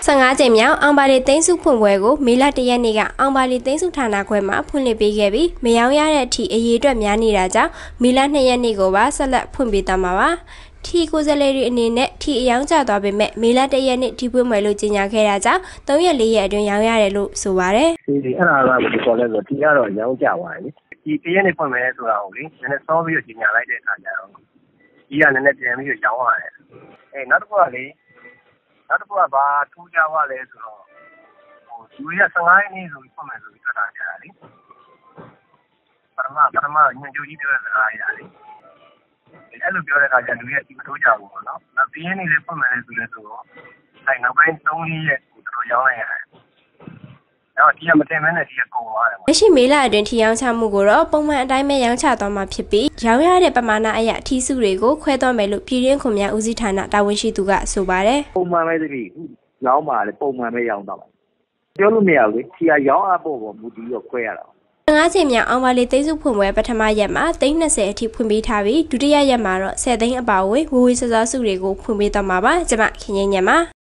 15 ကြိမ်မြောက်အောင်ပါလီသိန်းစုဖွင့်ပွဲကိုမေလ 1 ရက်နေ့ကအောင်ပါလီသိန်းစုဌာနခွဲမှာဖွင့်လှစ်ပေးခဲ့ပြီးမယောင်းရတဲ့အထိအရေးအတွက်များနေတာကြောင့်မေလ 2 ရက်နေ့ကိုပါဆက်လက်ဖွင့်ပေးသွားမှာပါထီကိုယ်စားလှယ်တွေအနေနဲ့ထီအယောင်ကျသွားပေမဲ့မေလ 1 ရက်နေ့ထီပွင့်မယ်လို့ကြေညာခဲ့တာကြောင့်3 ရက် 4 ရက်အတွင်းရောင်းရတယ်လို့ဆိုပါတယ်ဒီအဲ့ဒါကဘယ်လိုခေါ်လဲဆိုတော့ထီကတော့ရောင်းကျသွားတယ်လေဒီ1 ရက်နေ့ဖွင့်မယ်ဆိုတာကိုလေနည်းနည်းစောပြီးတော့ကြေညာလိုက်တဲ့အခါကျတော့ဒီကနည်းနည်းပြန်ပြီးတော့ရောင်းရတယ်နောက်တစ်ခုကလေနောက်တစ်ခုကဘာထူးခြားသွားလဲဆိုတော့လူတွေက15 ရက်နေ့ဆိုပြီးဖွင့်မယ်ဆိုပြီးထွက်လာကြတာလေပထမညွှန်ချုပ်ကြီးပြောတဲ့စကားအရာလေအဲ့လိုပြောတဲ့အခါကျလူတွေကဒီမထိုးကြဘူးပေါ့နော်နောက်ဒီနေ့လည်းဖွင့်မယ်ဆိုလဲဆိုတော့အဲ့နောက်ပိုင်း3 ရက်ကိုတော်ရောင်းလိုက်ရတယ်တော့ဒီကမတင်မဲနဲ့ဒီကကုန်သွားတယ်။လက်ရှိမေလအတွင်းထီရောင်းချမှုကိုတော့ပုံမှန်အတိုင်းပဲရောင်းချသွားမှာဖြစ်ပြီးရောင်းရတဲ့ပမာဏအရထီစုတွေကိုခွဲသွားမယ်လို့ပြည်တွင်းခွန်များဦးစီးဌာနတာဝန်ရှိသူကဆိုပါတယ်။ပုံမှန်ပဲတည်းရောင်းပါလေပုံမှန်ပဲရောင်းတော့ပါပြောလို့မရဘူးလေထီကရောင်းအပ်ဖို့မူတည်တော့ခွဲရတာ 15 ကြိမ်မြောက်အောင်ပါလီသိန်းစုဖွင့်ပွဲပထမရက်မှာ320အထိဖွင့်ပေးထားပြီးဒုတိယရက်မှာတော့10 သိန်းအပါအဝင်ဝေဝေးစောစောစုတွေကိုဖွင့်ပေးသွားမှာပါကျွန်မခင်ငယ်ညံပါ